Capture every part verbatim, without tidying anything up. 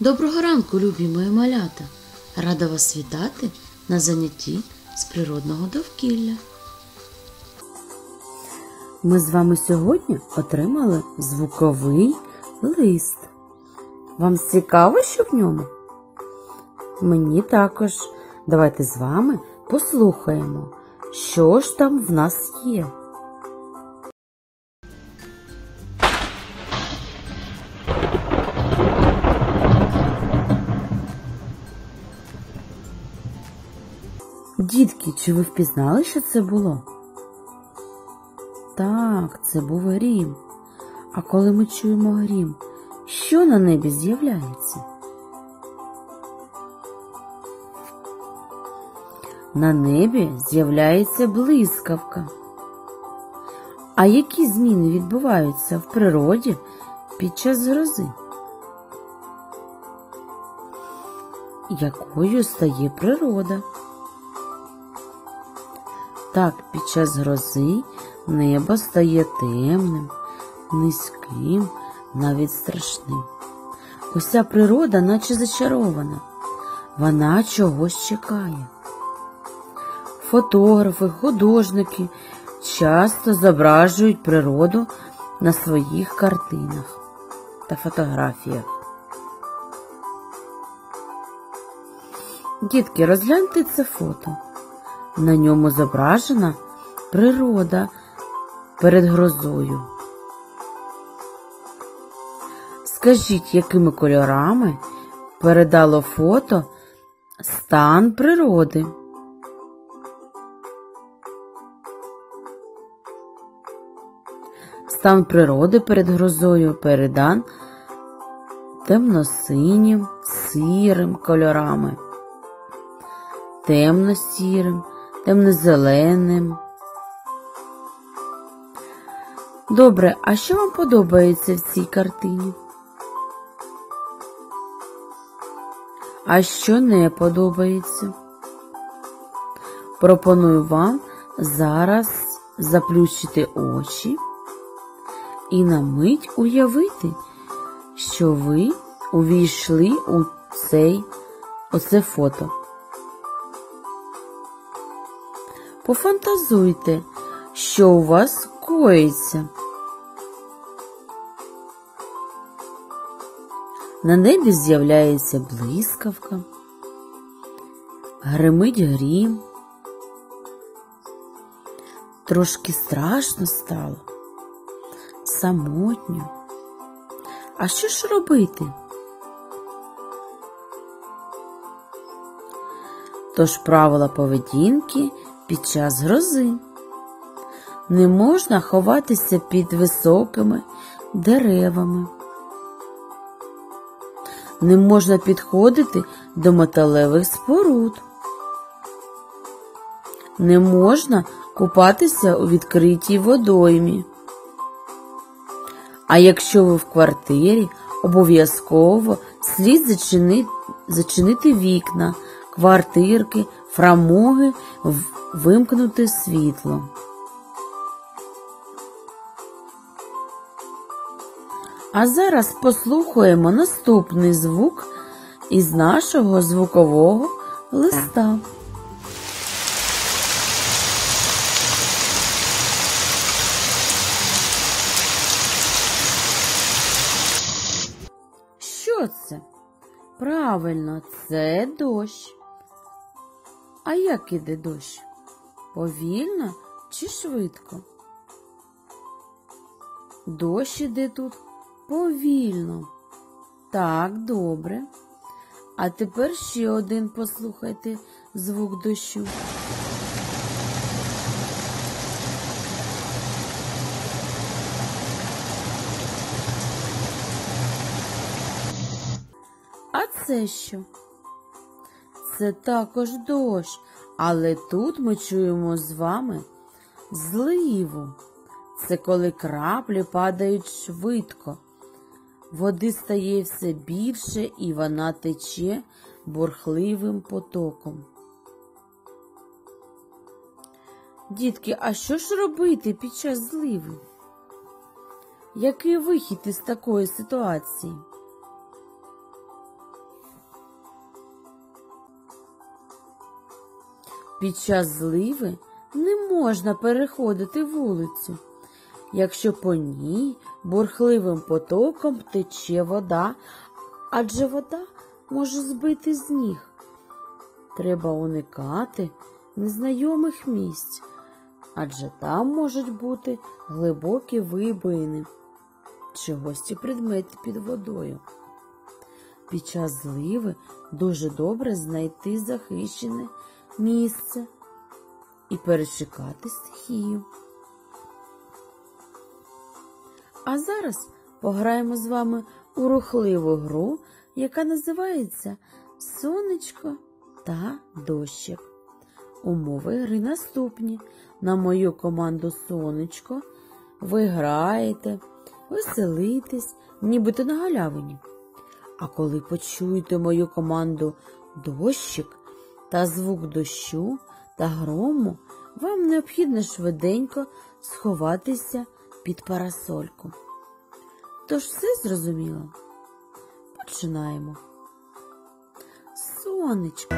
Доброго ранку, любі мої малята! Рада вас вітати на занятті з природного довкілля. Ми з вами сьогодні отримали звуковий лист. Вам цікаво, що в ньому? Мені також. Давайте з вами послухаємо, що ж там в нас є. Дітки, чи ви впізнали, що це було? Так, це був грім. А коли ми чуємо грім, що на небі з'являється? На небі з'являється блискавка. А які зміни відбуваються в природі під час грози? Якою стає природа? Так, під час грози небо стає темним, низьким, навіть страшним. Уся природа наче зачарована, вона чогось чекає. Фотографи, художники часто зображують природу на своїх картинах та фотографіях. Дітки, розгляньте це фото. На ньому зображена природа перед грозою. Скажіть, якими кольорами передало фото стан природи? Стан природи перед грозою передан темно-синім, сірим кольорами, темно-сірим, темно-зеленим. Добре, а що вам подобається в цій картині? А що не подобається? Пропоную вам зараз заплющити очі і на мить уявити, що ви увійшли у цей, оце фото. Пофантазуйте, що у вас коїться. На небі з'являється блискавка, гримить грім. Трошки страшно стало, самотньо. А що ж робити? Тож правила поведінки під час грози. Не можна ховатися під високими деревами. Не можна підходити до металевих споруд. Не можна купатися у відкритій водоймі. А якщо ви в квартирі, обов'язково слід зачинити, зачинити вікна, квартирки, фрамуги, вимкнути світло. А зараз послухаємо наступний звук із нашого звукового листа. Що це? Правильно, це дощ. А як іде дощ? Повільно чи швидко? Дощ іде тут повільно. Так, добре. А тепер ще один послухайте звук дощу. А це що? Це також дощ, але тут ми чуємо з вами зливу. Це коли краплі падають швидко. Води стає все більше і вона тече бурхливим потоком. Дітки, а що ж робити під час зливи? Який вихід із такої ситуації? Під час зливи не можна переходити вулицю, якщо по ній бурхливим потоком тече вода, адже вода може збити з ніг. Треба уникати незнайомих місць, адже там можуть бути глибокі вибоїни чи гості предмети під водою. Під час зливи дуже добре знайти захищене місце і перечекати стихію. А зараз пограємо з вами у рухливу гру, яка називається «Сонечко та дощик». Умови гри наступні. На мою команду «Сонечко» ви граєте, веселитесь, нібито на галявині. А коли почуєте мою команду «Дощик» та звук дощу та грому, вам необхідно швиденько сховатися під парасольку. Тож все зрозуміло? Починаємо. Сонечко.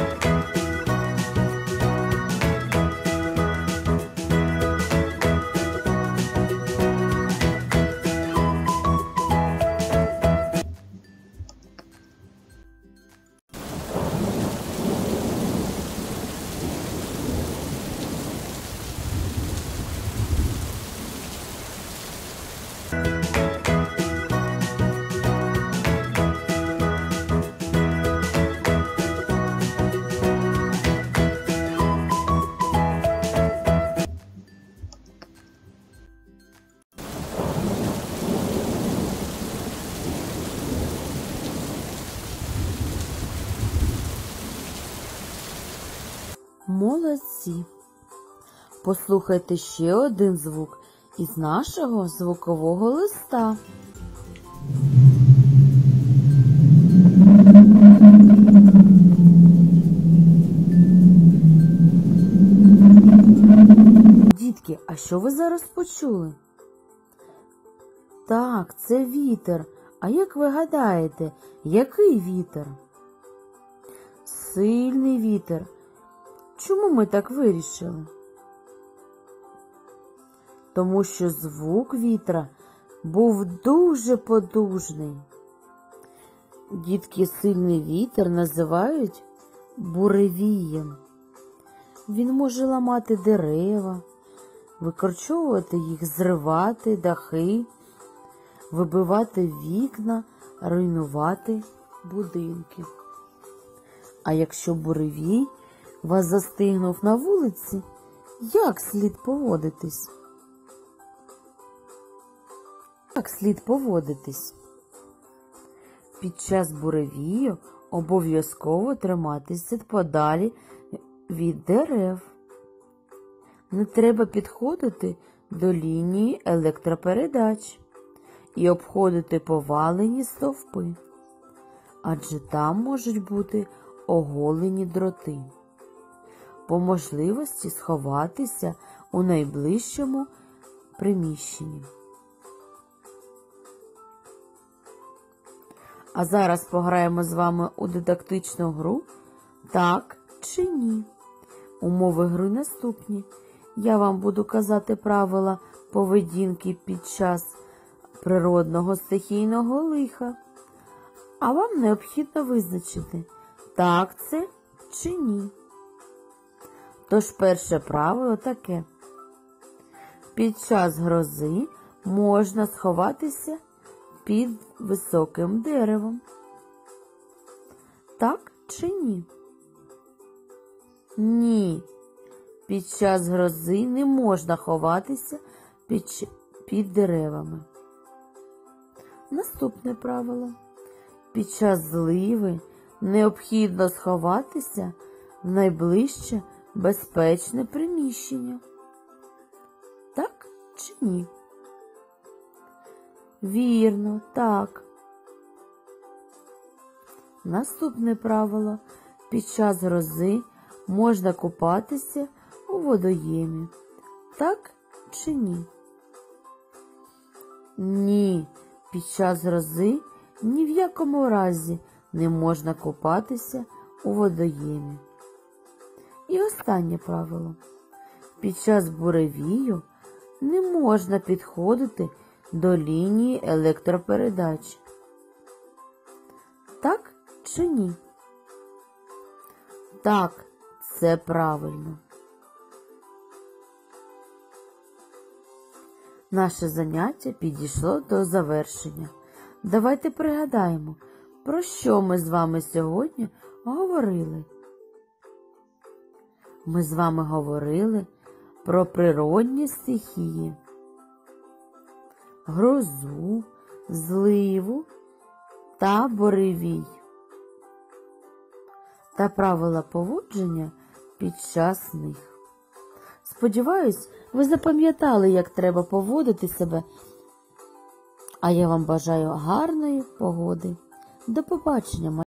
Молодці! Послухайте ще один звук із нашого звукового листа. Дітки, а що ви зараз почули? Так, це вітер. А як ви гадаєте, який вітер? Сильний вітер. Чому ми так вирішили? Тому що звук вітра був дуже потужний. Дітки, сильний вітер називають буревієм. Він може ламати дерева, викорчовувати їх, зривати дахи, вибивати вікна, руйнувати будинки. А якщо буревій вас застигнув на вулиці, як слід поводитись? Як слід поводитись? Під час буревію обов'язково триматися подалі від дерев. Не треба підходити до лінії електропередач і обходити повалені стовпи, адже там можуть бути оголені дроти. По можливості сховатися у найближчому приміщенні. А зараз пограємо з вами у дидактичну гру «Так чи ні?». Умови гри наступні. Я вам буду казати правила поведінки під час природного стихійного лиха. А вам необхідно визначити, так це чи ні. Тож перше правило таке. Під час грози можна сховатися під високим деревом. Так чи ні? Ні. Під час грози не можна ховатися під, під деревами. Наступне правило. Під час зливи необхідно сховатися в найближче безпечне приміщення. Так чи ні? Вірно, так. Наступне правило. Під час грози можна купатися у водоймі. Так чи ні? Ні. Під час грози ні в якому разі не можна купатися у водоймі. І останнє правило. Під час буревію не можна підходити до лінії електропередач. Так чи ні? Так, це правильно. Наше заняття підійшло до завершення. Давайте пригадаємо, про що ми з вами сьогодні говорили. Ми з вами говорили про природні стихії, грозу, зливу та буревій, та правила поводження під час них. Сподіваюсь, ви запам'ятали, як треба поводити себе, а я вам бажаю гарної погоди. До побачення!